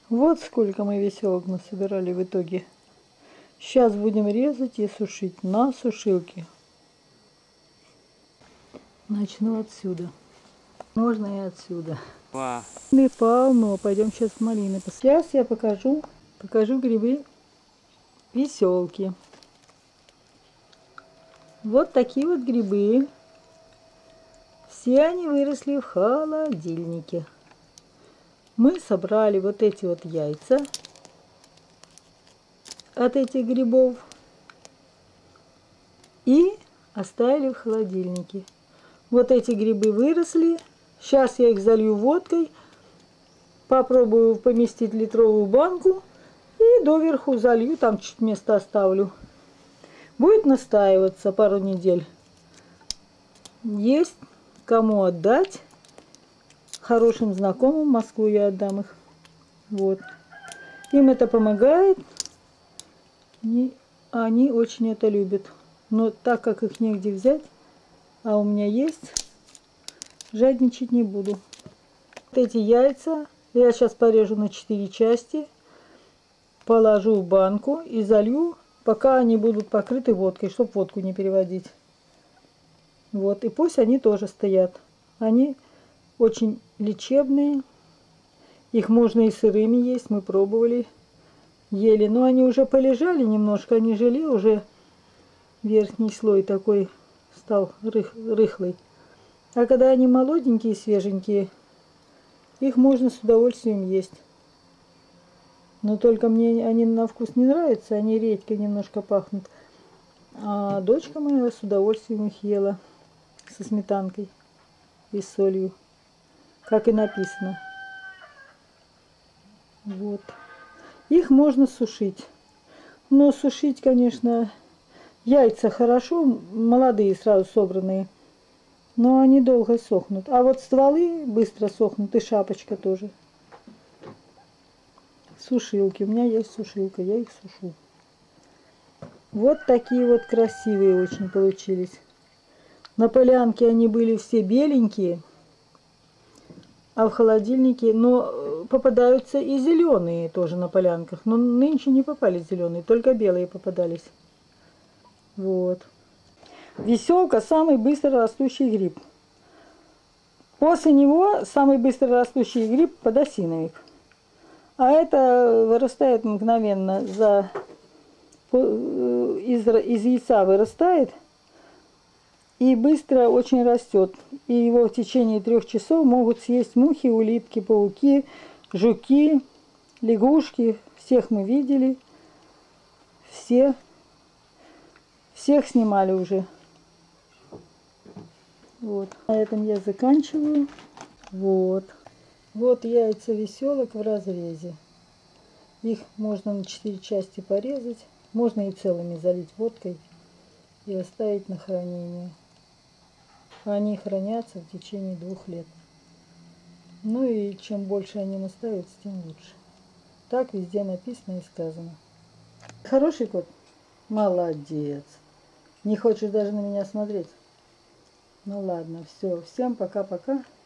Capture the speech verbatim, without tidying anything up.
Вот сколько мы веселок насобирали в итоге. Сейчас будем резать и сушить на сушилке. Начну отсюда. Можно и отсюда. Wow. Не полно. Пойдем сейчас малины. Сейчас я покажу, покажу грибы веселки. Вот такие вот грибы. Все они выросли в холодильнике. Мы собрали вот эти вот яйца от этих грибов и оставили в холодильнике. Вот эти грибы выросли. Сейчас я их залью водкой, попробую поместить в литровую банку и доверху залью, там чуть место оставлю. Будет настаиваться пару недель. Есть кому отдать. Хорошим знакомым в Москву я отдам их. Вот. Им это помогает. И они очень это любят. Но так как их негде взять, а у меня есть, жадничать не буду. Вот эти яйца я сейчас порежу на четыре части, положу в банку и залью, пока они будут покрыты водкой, чтобы водку не переводить. Вот, и пусть они тоже стоят. Они очень лечебные. Их можно и сырыми есть, мы пробовали, ели. Но они уже полежали немножко, они жили, уже верхний слой такой стал рых, рыхлый. А когда они молоденькие, свеженькие, их можно с удовольствием есть. Но только мне они на вкус не нравятся, они редько немножко пахнут. А дочка моя с удовольствием их ела со сметанкой и солью, как и написано. Вот. Их можно сушить. Но сушить, конечно, яйца хорошо, молодые, сразу собранные. Но они долго сохнут. А вот стволы быстро сохнут, и шапочка тоже. Сушилки. У меня есть сушилка, я их сушу. Вот такие вот красивые очень получились. На полянке они были все беленькие, а в холодильнике, но попадаются и зеленые тоже на полянках. Но нынче не попали зеленые, только белые попадались. Вот. Веселка самый быстро растущий гриб. После него самый быстро растущий гриб подосиновик. А это вырастает мгновенно, за, из, из яйца вырастает и быстро очень растет. И его в течение трех часов могут съесть мухи, улитки, пауки, жуки, лягушки. Всех мы видели, все, всех снимали уже. Вот. На этом я заканчиваю. Вот. Вот яйца веселок в разрезе. Их можно на четыре части порезать. Можно и целыми залить водкой и оставить на хранение. Они хранятся в течение двух лет. Ну и чем больше они настаиваются, тем лучше. Так везде написано и сказано. Хороший кот? Молодец. Не хочешь даже на меня смотреть? Ну ладно, все. Всем пока-пока.